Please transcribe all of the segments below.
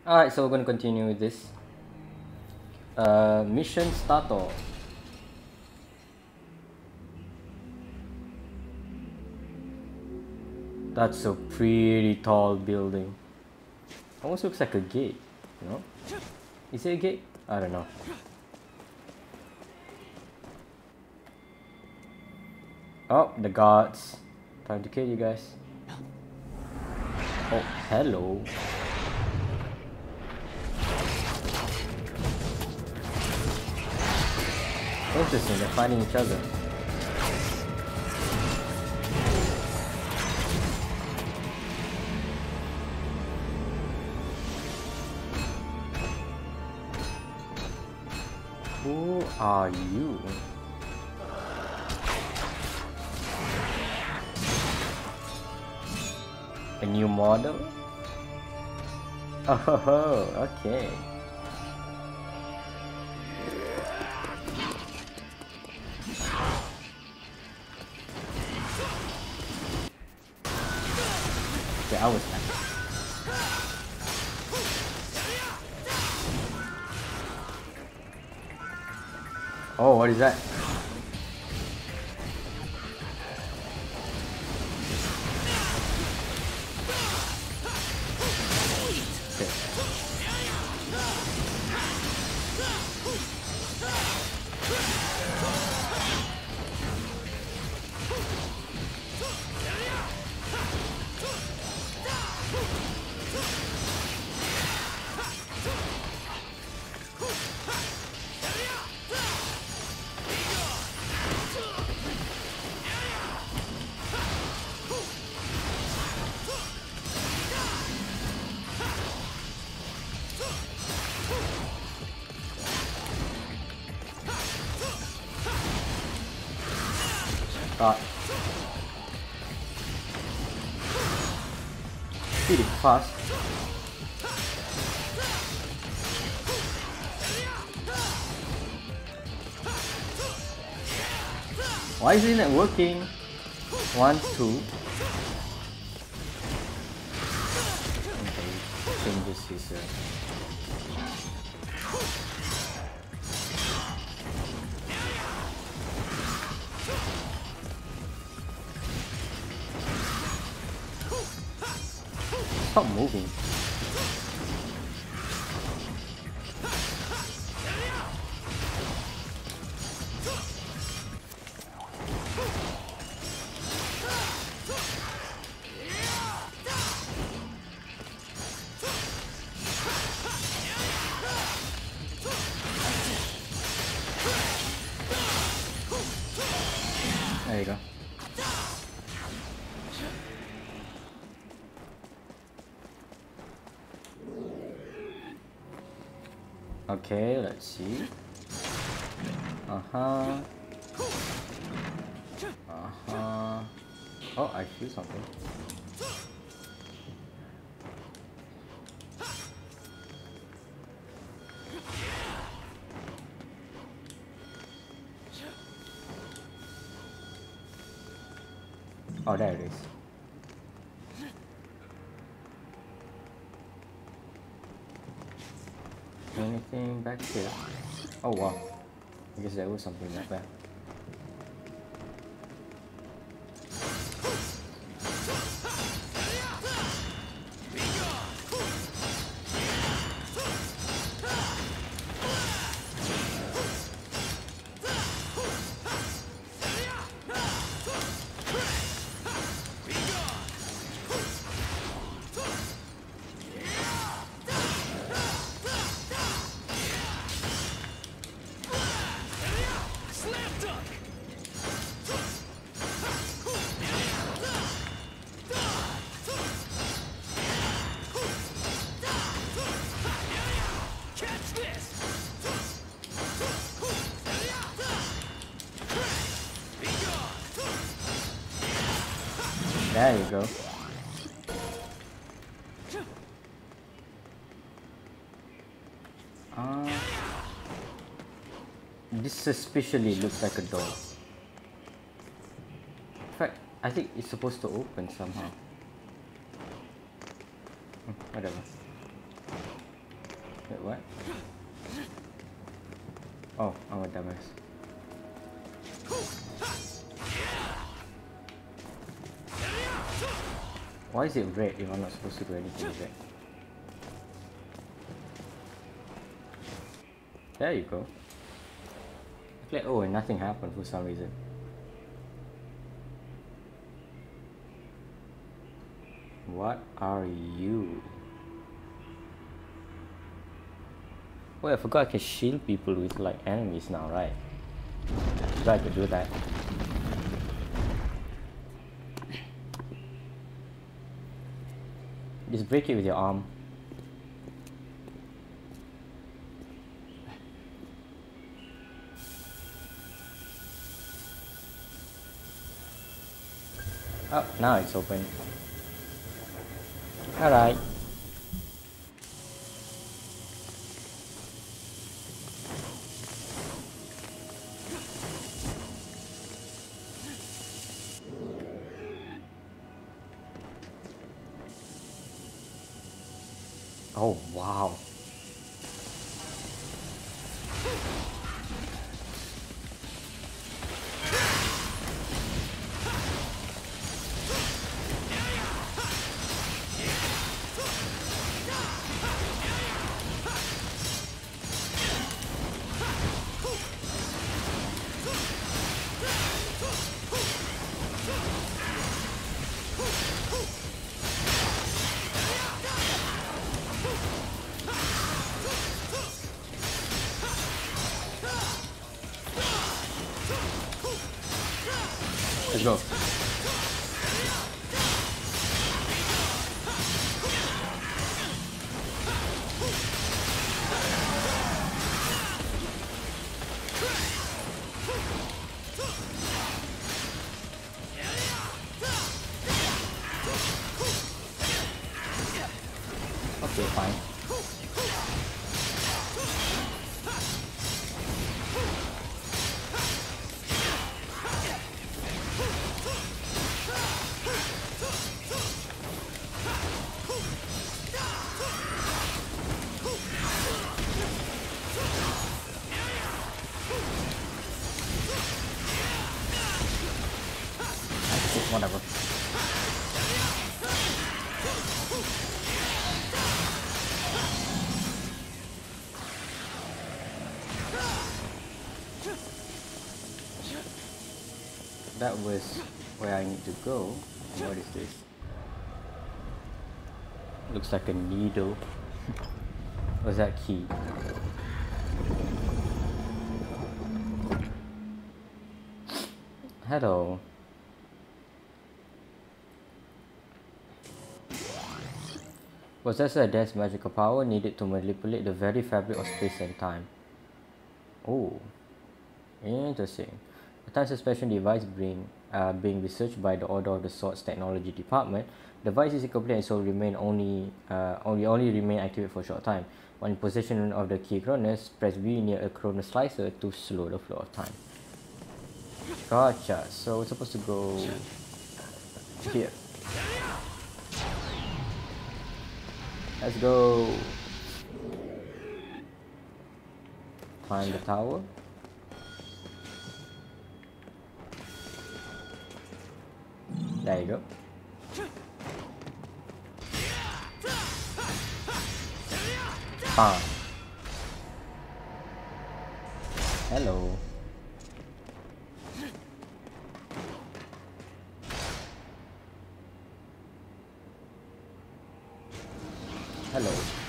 Alright, so we're gonna continue with this. Mission starter. That's a pretty tall building. Almost looks like a gate, you know? Is it a gate? I don't know. Oh, the guards. Time to kill you guys. Oh, hello. Interesting, they're fighting each other. Who are you? A new model? Oh, okay. Okay, I was happy. Oh, what is that? Okay. God. Pretty fast. Why isn't it working? 1, 2. Okay, changes his Stop moving. There you go. Okay, let's see. Uh-huh. Uh-huh. Oh, I feel something. Oh, there it is. Anything back here? Oh wow. I guess there was something back there. There you go. This suspiciously looks like a door. In fact, I think it's supposed to open somehow. Whatever. Wait, what? Oh, I'm a dumbass. Why is it red if I'm not supposed to do anything with it? There you go. I feel like, oh, and nothing happened for some reason. What are you? Wait, I forgot I can shield people with like enemies now, right? I could do that. Just break it with your arm. Oh, now it's open. Alright. Oh, wow. Let's go. Okay, fine. Whatever. That was where I need to go. What is this? Looks like a needle. What's that key? Hello. Possesses a dense magical power needed to manipulate the very fabric of space and time. Oh, interesting. A time suspension device being researched by the Order of the Swords Technology Department. The device is incomplete and so only remain active for a short time. When in possession of the key Cronus, press B near a Cronus slicer to slow the flow of time. Gotcha. So we're supposed to go here. Let's go. Climb the tower. There you go. Bam. Hello. Hello.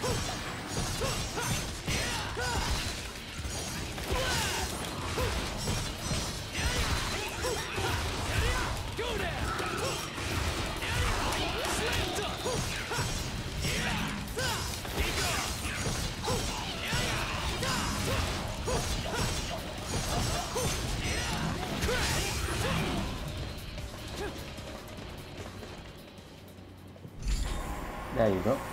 There you go.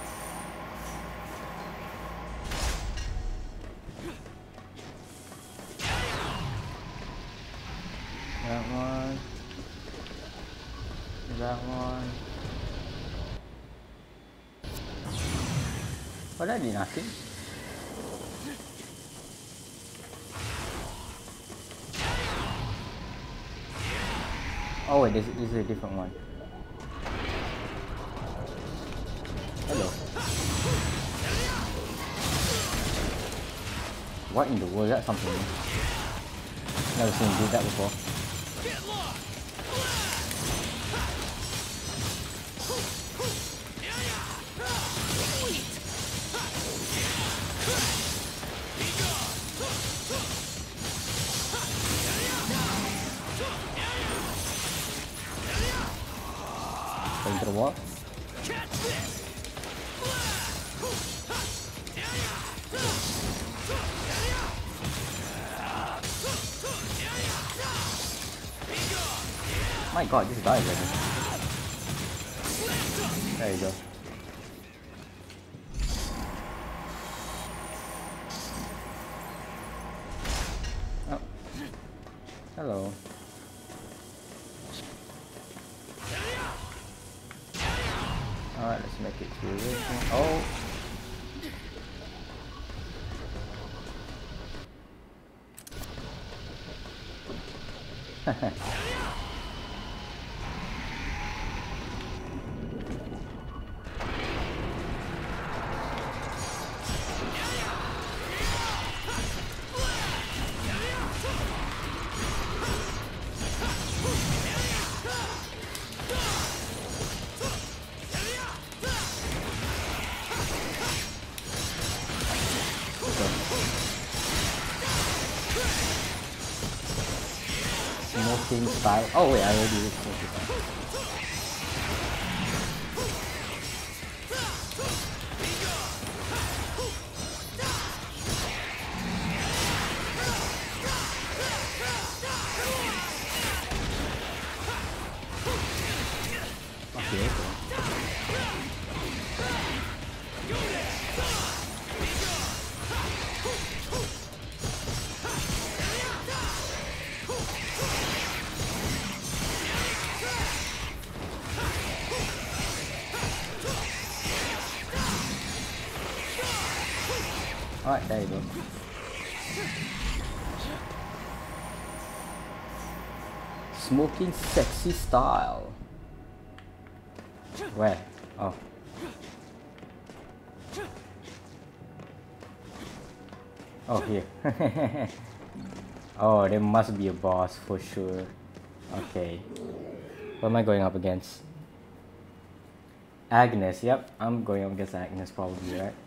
That one. That one. Oh, that did nothing. Oh wait, this is a different one. Hello. What in the world? That's something new. Never seen him do that before. Into the wall. My god, this guy is ready. There you go. Oh. Hello. Alright, let's make it through this one. Oh! Smoking style. Oh wait, I already did smoking style. Okay, okay. Alright, there you go. Smoking sexy style. Where? Oh. Oh, here. Oh, there must be a boss for sure. Okay. What am I going up against? Agnus. Yep, I'm going up against Agnus probably, right?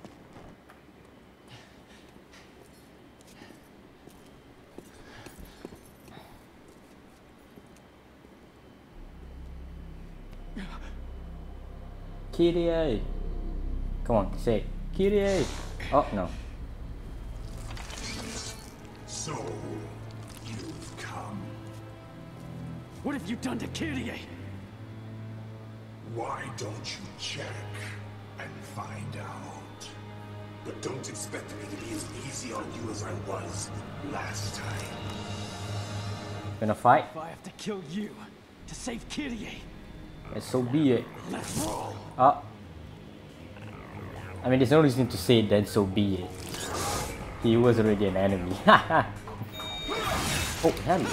Kyrie! Come on, say it. Kyrie! Oh, no. So, you've come. What have you done to Kyrie? Why don't you check and find out? But don't expect me to be as easy on you as I was last time. Gonna fight? If I have to kill you to save Kyrie, Yes, so be it. let's roll. Ah. I mean, there's no reason to say then so be it. He was already an enemy. Oh, hello.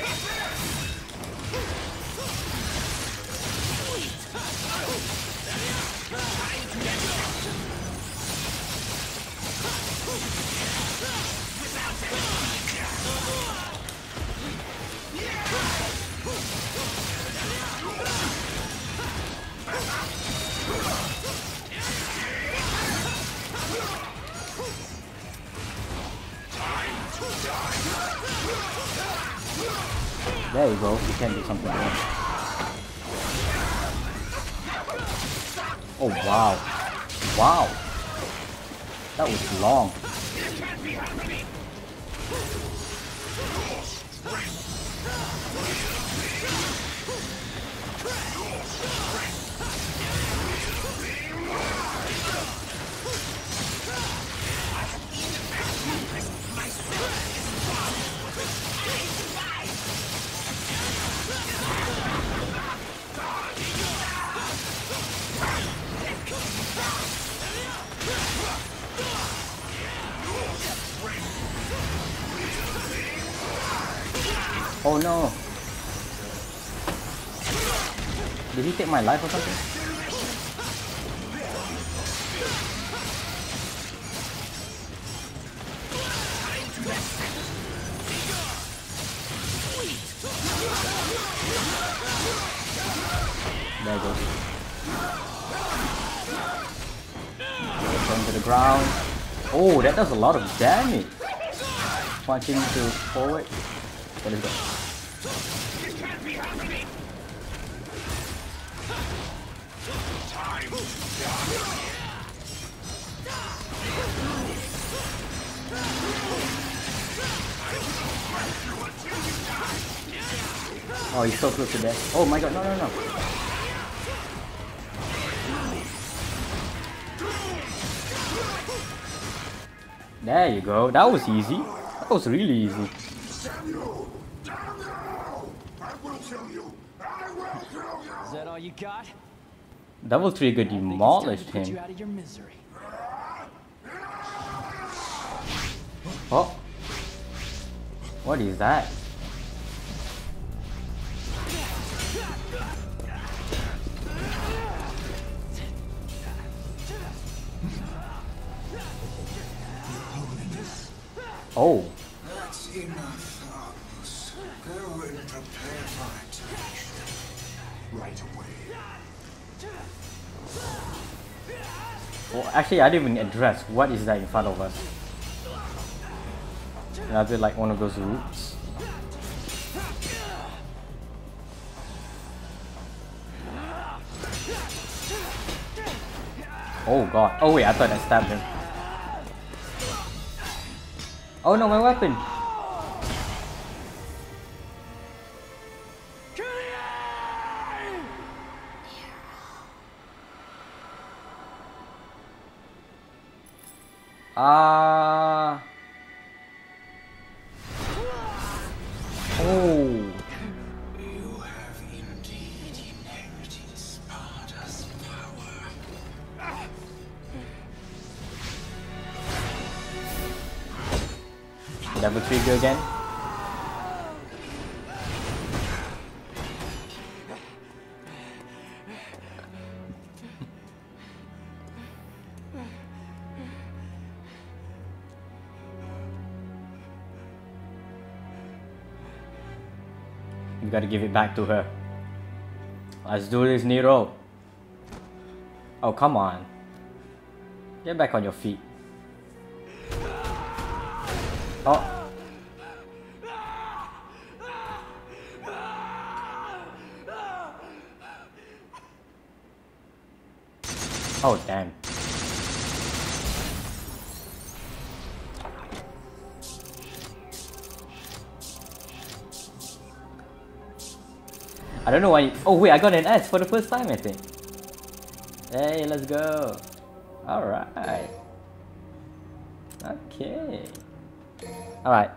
There you go, you can do something there. Oh wow. Wow. That was long. Oh no. Did he take my life or something? There it goes. Turn to the ground. Oh, that does a lot of damage. Punching to forward. What is that? Oh, he's so close to death. Oh my god, no, no, no. There you go. That was easy. That was really easy. Samuel! Damn you! I will kill you! I will kill you! Is that all you got? Double Trigger I think it's time demolished to put you him. out of your misery. Oh. What is that? Oh. That's enough, Agnus. Go and prepare for it. Right away. Well, actually, I didn't even address what is that in front of us. Another like one of those roots. Oh god. Oh wait, I thought I stabbed him. Oh no, my weapon! Ah. Oh. You have indeed inherited Sparta's power. Double trigger again. You gotta give it back to her. Let's do this, Nero. Oh, come on. Get back on your feet. Oh. Oh, damn. I don't know why. Oh wait, I got an S for the first time, I think. Hey, let's go. Alright. Okay. Alright.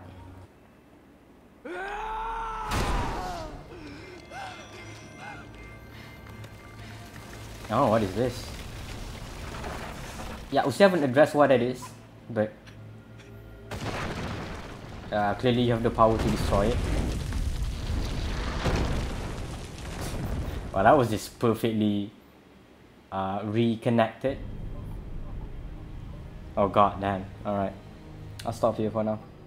Oh, what is this? Yeah, we still haven't addressed what that is, but clearly you have the power to destroy it. Well, that was just perfectly reconnected. Oh god damn. Alright. I'll stop here for now.